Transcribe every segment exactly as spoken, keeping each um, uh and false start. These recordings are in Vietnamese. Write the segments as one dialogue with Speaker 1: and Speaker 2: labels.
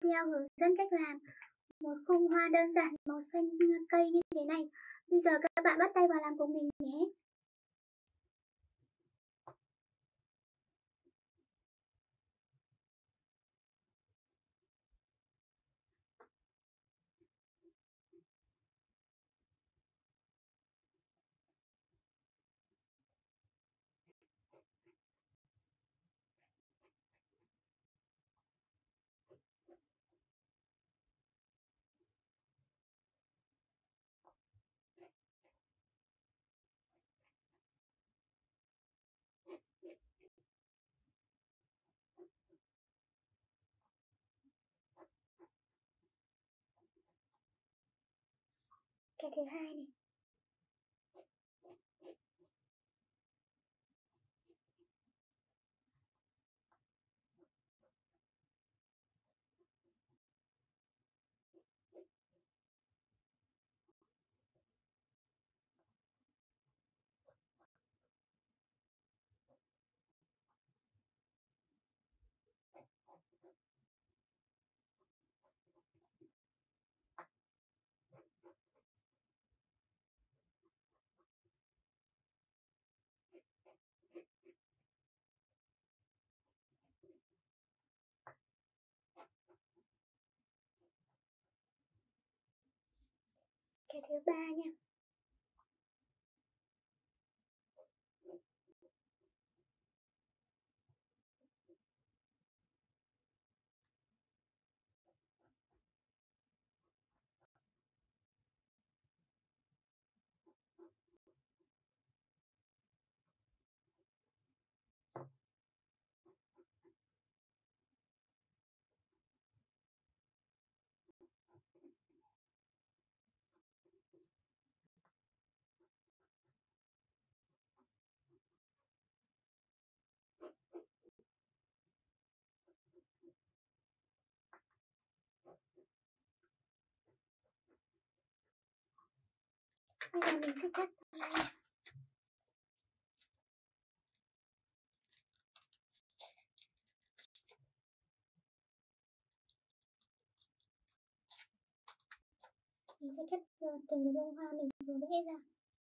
Speaker 1: video hướng dẫn cách làm một khung hoa đơn giản màu xanh cây như thế này. Bây giờ các bạn bắt tay vào làm cùng mình nhé. Cái thứ hai này. Cái thứ ba nha. Bây giờ mình sẽ cắt ra. Mình sẽ cắt từng cái bông hoa mình vừa vẽ ra.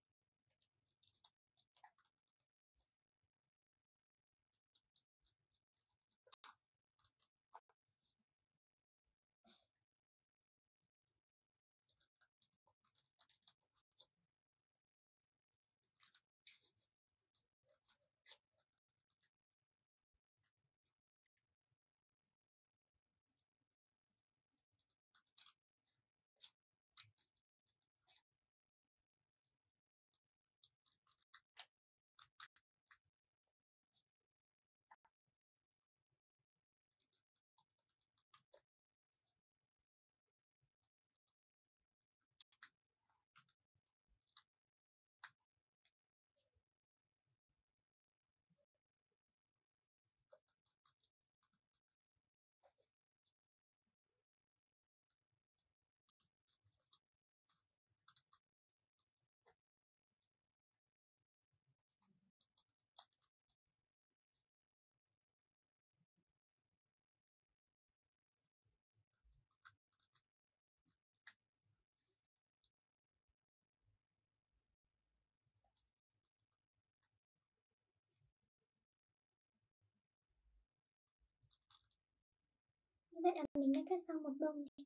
Speaker 1: Như vậy là mình đã cắt xong một bông này.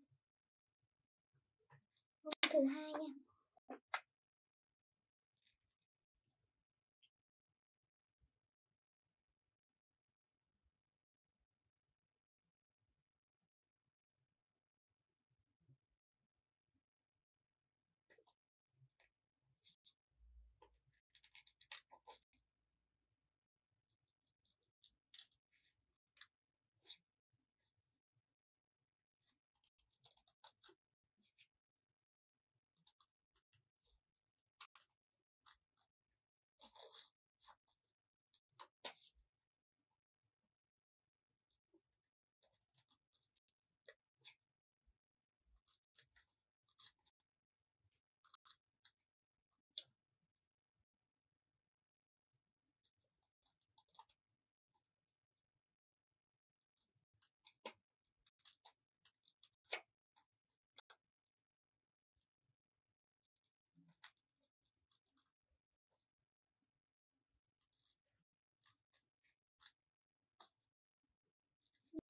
Speaker 1: Bông thứ hai nha.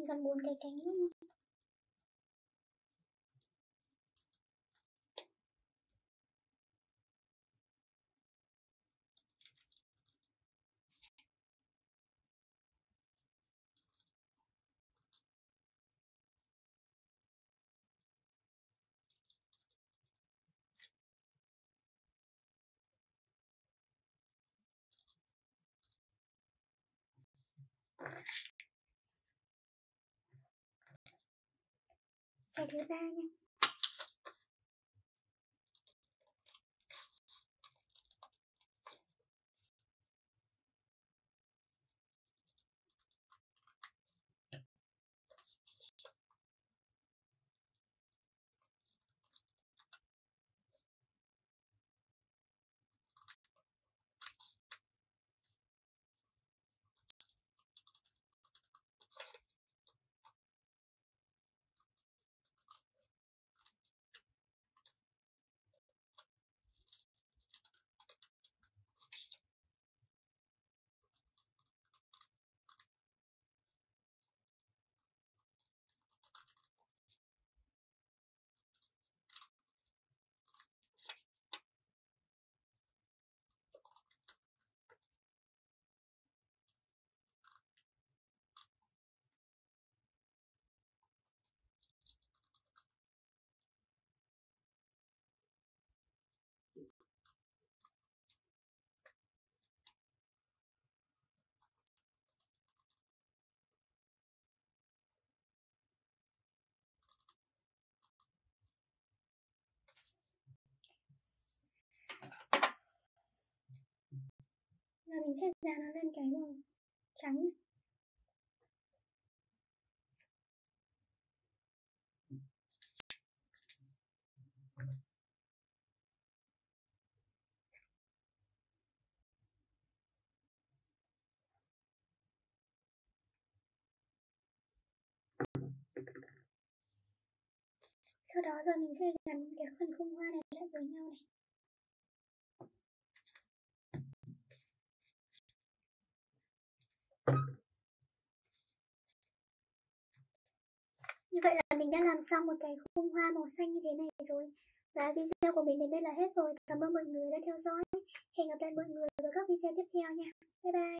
Speaker 1: gần bốn cái cánh luôn. Cái thứ ba nha. Và mình sẽ dán nó lên cái màu trắng nhé. Sau đó giờ mình sẽ gắn cái phần khung hoa này lại với nhau này. Như vậy là mình đã làm xong một cái khung hoa màu xanh như thế này rồi. Và video của mình đến đây là hết rồi. Cảm ơn mọi người đã theo dõi. Hẹn gặp lại mọi người vào các video tiếp theo nha. Bye bye.